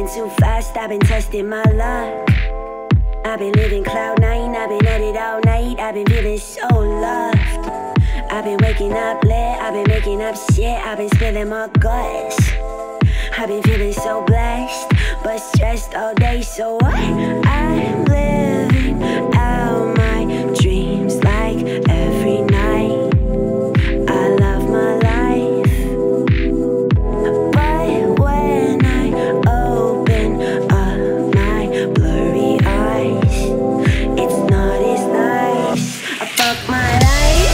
moving too fast, I've been testing my luck. I've been living cloud nine, I've been at it all night, I've been feeling so loved. I've been waking up late, I've been making up shit, I've been spilling my guts. I've been feeling so blessed, but stressed all day, so what? I'm living out my dreams like every night. I love my life, but when I open up my blurry eyes, it's not as nice. I fuck my life.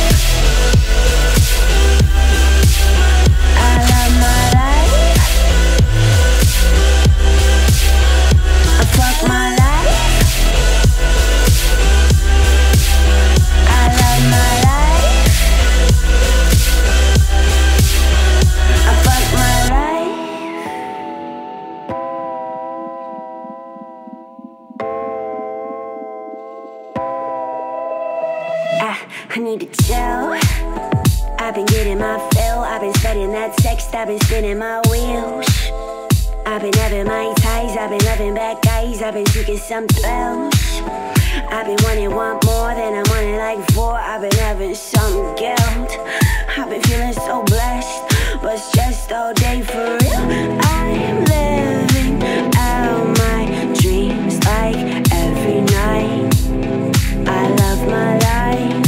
I need to chill. I've been getting my fill. I've been studying that text. I've been spinning my wheels. I've been having my ties. I've been loving bad guys. I've been seeking some thrills. I've been wanting one more, then I wanted like four. I've been having some guilt. I've been feeling so blessed, but stressed all day for real. I'm living out my dreams like every night. I love my life,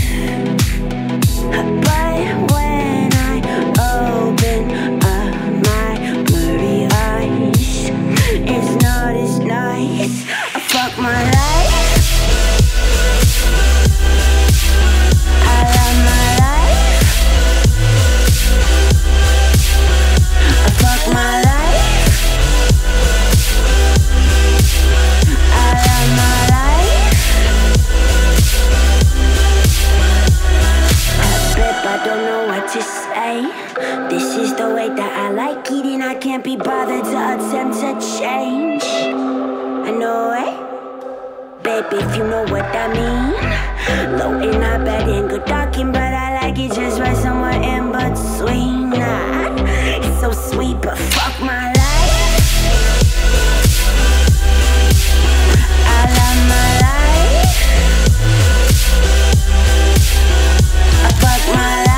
but when I open up my blurry eyes, it's not as nice. I fuck my life. I love my life. I fuck my life. I love my life. I don't know what to say. This is the way that I like it, and I can't be bothered to attempt to change. I know it, baby, if you know what I mean. Low and not bad and good talking, but I like it just right somewhere in between. It's so sweet, but fuck my life. I love my life. I fuck my life.